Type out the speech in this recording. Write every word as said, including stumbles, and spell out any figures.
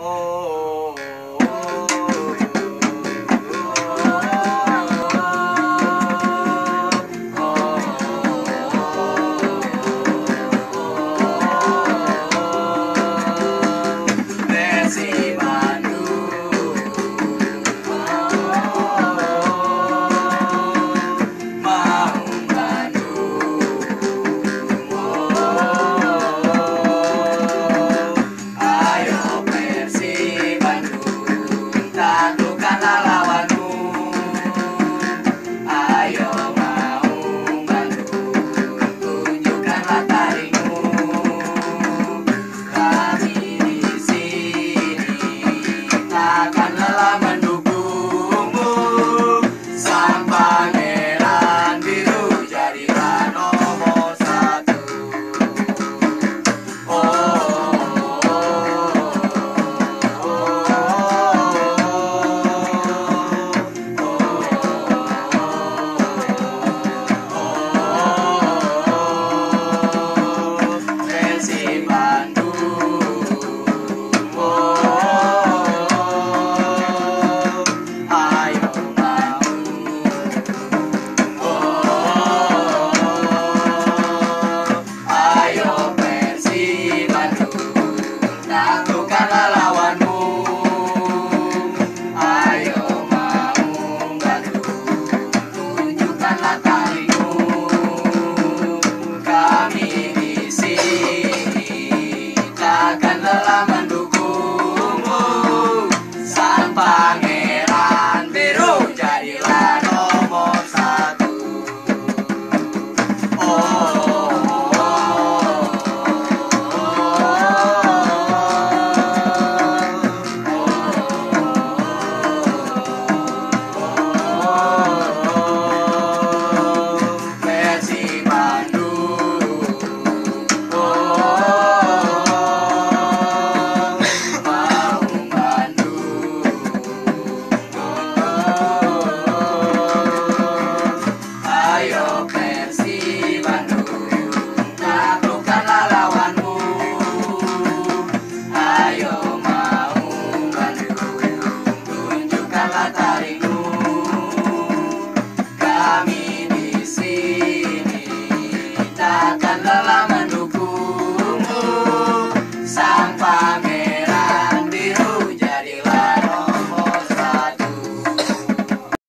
Oh, Persib Bandung, Maung Bandung, ayo Persib Bandung, taklukkanlah lawanmu. Ayo Maung Bandung, tunjukkanlah taringmu. Kami di sini takkan lelah mendukungmu. Sang pangeran biru jadilah nomor satu. Persib Bandung, ayo Maung, ayo Persib Bandung, taklukkanlah